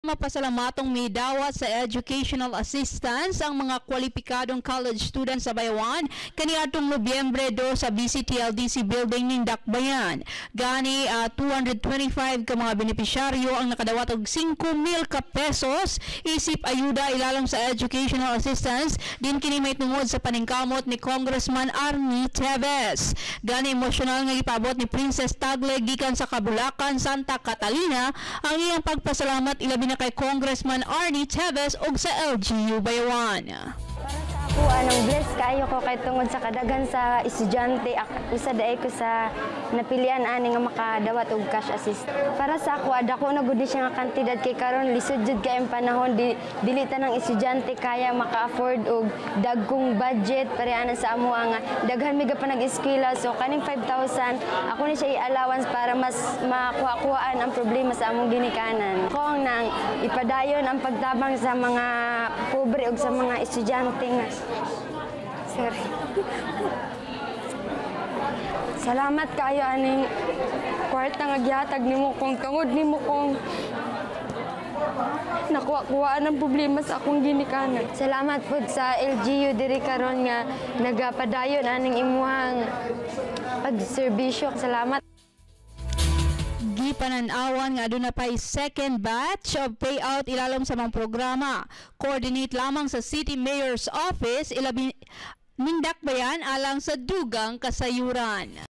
Mapasalamatong may dawat sa educational assistance ang mga kwalipikadong college students sa Bayawan kaniadtong Nobyembre 2 sa BCTLDC building ning Dakbayan. Gani 225 ka mga benepisyaryo ang nakadawat og 5,000 ka pesos isip ayuda ilalang sa educational assistance din kini may tungod sa paningkamot ni Congressman Arnie Teves. Gani emosyonal nga gipabot ni Princess Tagle gikan sa Kabulacan, Santa Catalina ang iyang pagpasalamat ilabi kay Congressman Arnie Teves og sa LGU Bayawan. Ako anong bless kayo ko kay tungod sa kadaghan sa estudyante usa daay ko sa napilian ani nga makadawat og cash assist. Para sa ako adako na gud siya nga kantidad kay karon lisod jud kay ang panahon dili tanang estudyante kaya maka-afford og dagkong budget pareha sa amo nga daghan mi pa nag-eskwela so kaning 5,000 ako ni siya i-allowance para mas makuha-kuhaan ang problema sa among ginikanan. Ako ang nang ipadayon ang pagtabang sa mga pobre ug sa mga estudyante nga. Sorry. Salamat kayo aning kwarta nga gihatag nimo kung tungod nimo kung nakuha-kuhaan ang problema sa akong ginikanan. Salamat po sa LGU diri karon nga nagapadayon aning imuhang pagserbisyo. Salamat. Gipananawan nga aduna pay second batch of payout ilalom sa mga programa. Coordinate lamang sa City Mayor's Office ilabi ning Dakbayan alang sa dugang kasayuran.